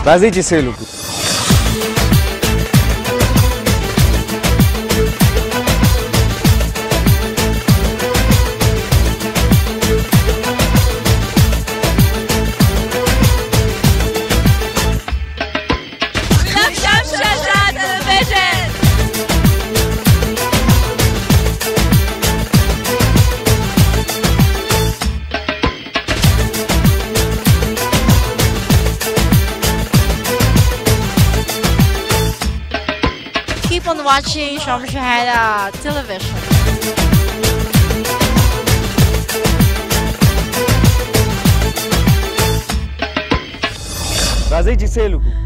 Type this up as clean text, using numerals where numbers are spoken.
راځئ چې سیل وکړو. Keep on watching Shams Shahada television. راځئ چې سیل وکړو.